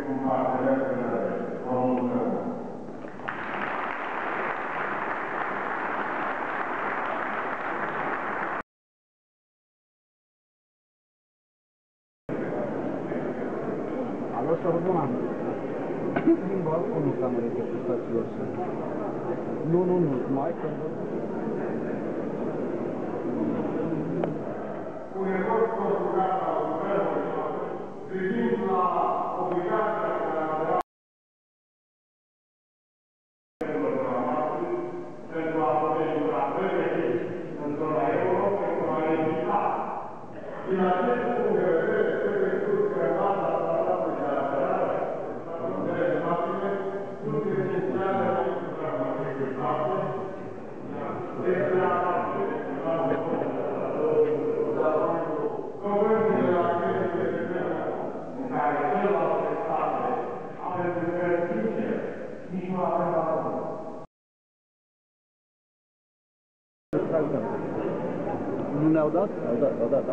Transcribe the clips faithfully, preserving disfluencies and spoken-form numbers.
Allo sordono limba comica mă interpretațiilor sunt. Nu, nu, nu, mai că un efort conjugat al guvernului privind la obligația de a avea pentru a intra în zona euro, pentru a evita. Din acest punct de vedere, trebuie spus că în baza tratatului de aderare, statele naționale sunt esențiale pentru securitate, este a guvernele aceste în care celelalte state avem lucrări sincer, nici nu avem acum. nu ne-au dat? Au dat, au dat, da.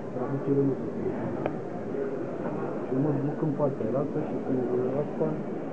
Eu mă duc în partea altă și cu asta